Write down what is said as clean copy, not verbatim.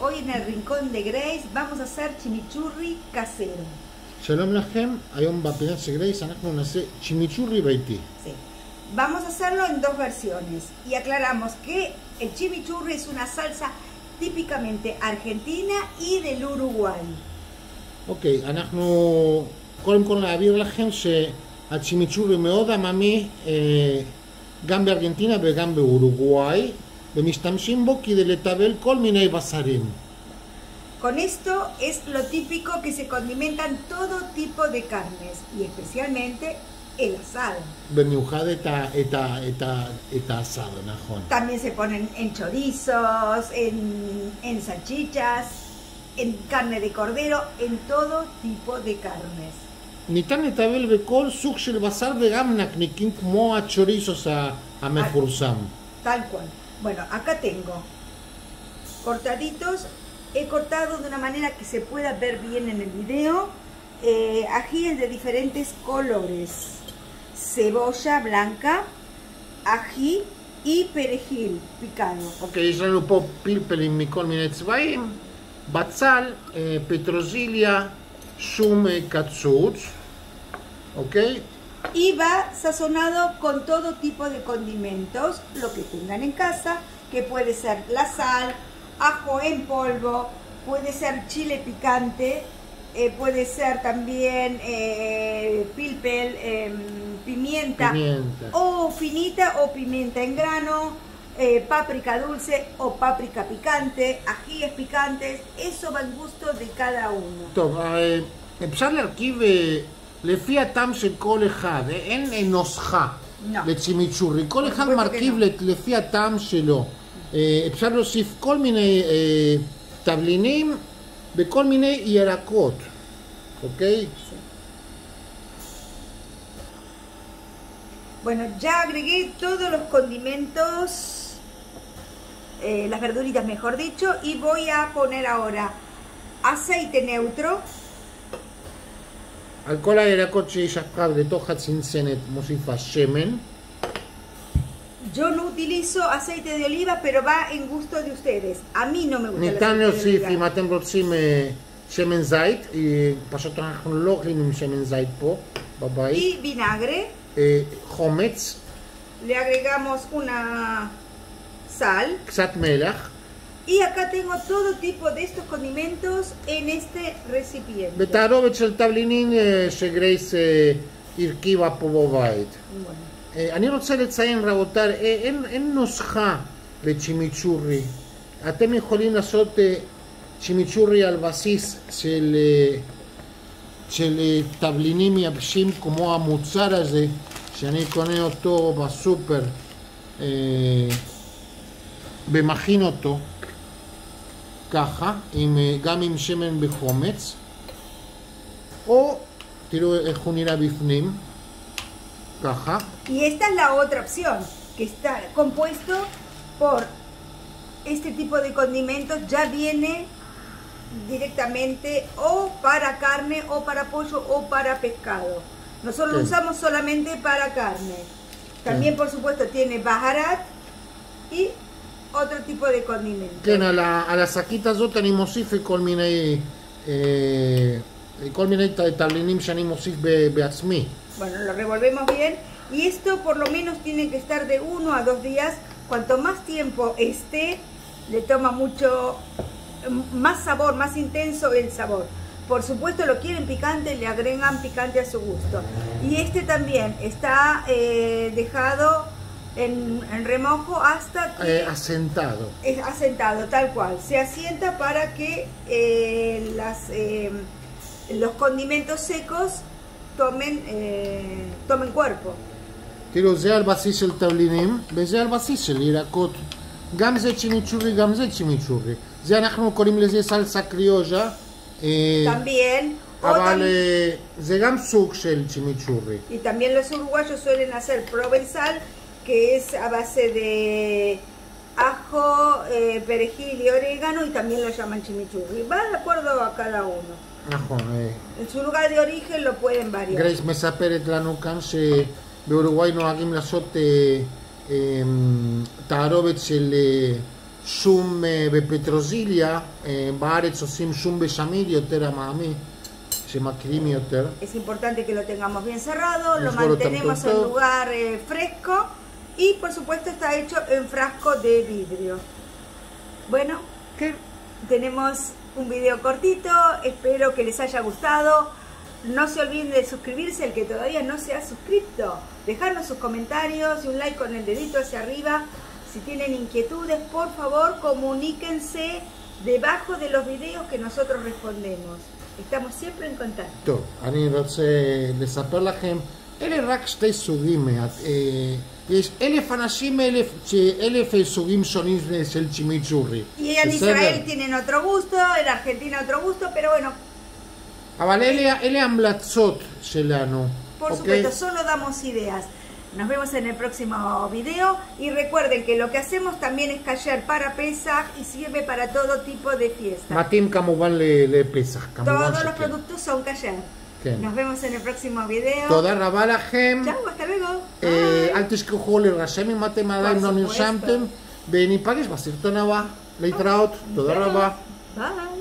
Hoy en el rincón de Grace vamos a hacer chimichurri casero. שלום לכם, היום בפינת של גרייס אנחנו נעשה צ'ימיצ'ורי ביתי. Sí. Vamos a hacerlo en dos versiones y aclaramos que el chimichurri es una salsa típicamente argentina y del Uruguay. אוקיי, אנחנו קודם כל נעביר לכם שהצ'ימיצ'ורי מאוד עממי גם בארגנטינה וגם באורוגוואי, ומשתמשים בו כדי לטבל כל מיני בשרים. Con esto es lo típico que se condimentan todo tipo de carnes y especialmente el asado. במיוחד את האסado, נכון. También se ponen en chorizos, en salchichas, en carne de cordero, en todo tipo de carnes. ניתן לטבל בכל סוג של בשר וגם נקניקים כמו הצ'וריסוס המפורסם. Tal cual. Bueno, acá tengo cortaditos. He cortado de una manera que se pueda ver bien en el video. Ajíes de diferentes colores. Cebolla blanca, ají y perejil picado. אוקיי, יש לנו פה פלפלים מכל מיני צבעים, בצל, פטרוזיליה, שום קצוץ, אוקיי? Y va sazonado con todo tipo de condimentos, lo que tengan en casa, que puede ser la sal, ajo en polvo, puede ser chile picante, puede ser también pilpel, pimienta, o finita o pimienta en grano, páprica dulce o páprica picante, ajíes picantes, eso va al gusto de cada uno. טוב, אפשר להרכיב לפי הטעם של כל אחד, אין נוסחה לצ'ימיצ'ורי, כל אחד מרכיב לפי הטעם שלו. אפשר להוסיף כל מיני תבלינים בכל מיני ירקות, אוקיי? Bueno, ya agregué todos los condimentos, las verduritas mejor dicho, y voy a poner ahora aceite neutro. על כל הירקות שיש עכשיו לתוך הצנצנת מוסיפה שמן. Yo no utilizo aceite de oliva, pero va en gusto de ustedes. A mí no me gusta el aceite ניתן de להוסיף oliva. אם אתם רוצים שמן זית, פשוט אנחנו לא אוכלים עם שמן זית פה בבית. Y vinagre. חומץ. Le agregamos una sal. קצת מלח. Y acá tengo todo tipo de estos condimentos en este recipiente. בתערובת של תבלינים שגרייס הרכיבה פה בבית. Bueno. אני רוצה לציין רבותיי, אין נוסחה לצ'ימיצ'ורי. אתם יכולים לעשות צ'ימיצ'ורי על בסיס של תבלינים יבשים כמו המוצר הזה שאני קונה אותו בסופר ומכין אותו ככה, גם עם שמן בחומץ, או תראו איך הוא נראה בפנים ככה. Y esta es la otra opción, que está compuesto por este tipo de condimentos, ya viene directamente o para carne o para pollo o para pescado. Nosotros lo usamos solamente para carne. También por supuesto tiene baharat y otro tipo de condimentos. כן, על השקית הזאת אני מוסיף כל מיני תבלינים שאני מוסיף בעצמי. Bueno, lo revolvemos bien y esto por lo menos tiene que estar de 1 a 2 días. Cuanto más tiempo esté, le toma mucho más sabor, más intenso el sabor. Por supuesto, lo quieren picante, le agregan picante a su gusto. Y este también está dejado en remojo hasta que asentado. Es asentado, tal cual. Se asienta para que los condimentos secos tomen cuerpo. תראו, זה על בסיס של תבלינים וזה על בסיס של ירקות. גם זה צ'ימיצ'ורי, גם זה צ'ימיצ'ורי. זה אנחנו קוראים לזה סלסה קריוז'ה. También. אבל זה גם סוג של צ'ימיצ'ורי. Y también los uruguayos suelen hacer provenzal, que es a base de ajo, perejil y orégano, y también lo llaman chimichurri. Va de acuerdo a cada uno. נכון. En su lugar de origen lo pueden variar. גרייס מספרת לנו כאן שבאורוגוואי נוהגים לעשות תערובת של שום בפטרוזיליה, בארץ עושים שום בשמיל יותר עממי, שמכירים יותר. Es importante que lo tengamos bien cerrado, lo mantenemos en lugar fresco y por supuesto está hecho en frasco de vidrio. Bueno, tenemos un video cortito, espero que les haya gustado. No se olviden de suscribirse, el que todavía no se ha suscrito. Dejarnos sus comentarios y un like con el dedito hacia arriba. Si tienen inquietudes, por favor, comuníquense debajo de los videos que nosotros respondemos. estamos siempre en contacto. טוב, אני רוצה לספר לכם, אלה רק שתי סוגים, יש 1,000 אנשים, 1,000 סוגים שונים של צ'ימיצ'ורי. Y en Israel tienen otro gusto, en Argentina otro gusto, pero bueno. אבל אלה המלצות שלנו. Por supuesto, solo damos ideas. Nos vemos en el próximo video y recuerden que lo que hacemos también es kasher para Pesach y sirve para todo tipo de fiesta. מתאים כמובן לפסח, כמובן Todos los productos son kasher. Nos vemos en el próximo video. תודה רבה לכם. Chao, hasta luego. אל תשכחו להירשם אם אתם עדיין לא נרשמתם, וניפגש בסרטון הבא. להתראות. תודה רבה. ביי.